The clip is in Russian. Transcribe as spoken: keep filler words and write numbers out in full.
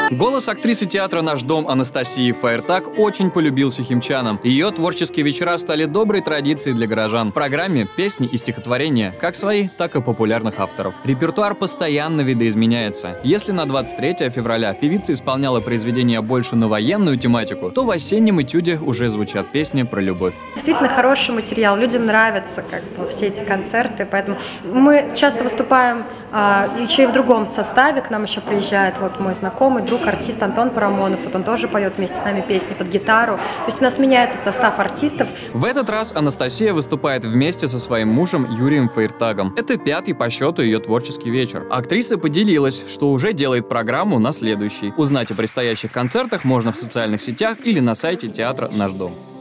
Голос актрисы театра «Наш дом» Анастасии Фаертак очень полюбился химчанам. Ее творческие вечера стали доброй традицией для горожан. В программе песни и стихотворения, как свои, так и популярных авторов. Репертуар постоянно видоизменяется. Если на двадцать третье февраля певица исполняла произведения больше на военную тематику, то в осеннем этюде уже звучат песни про любовь. Действительно хороший материал, людям нравятся как бы все эти концерты, поэтому мы часто выступаем а, еще и в другом составе. К нам еще приезжает вот мой знакомый друг, артист Антон Парамонов, вот он тоже поет вместе с нами песни под гитару. То есть у нас меняется состав артистов. В этот раз Анастасия выступает вместе со своим мужем Юрием Фаертагом. Это пятый по счету ее творческий вечер. Актриса поделилась, что уже делает программу на следующий. Узнать о предстоящих концертах можно в социальных сетях или на сайте театра «Наш дом».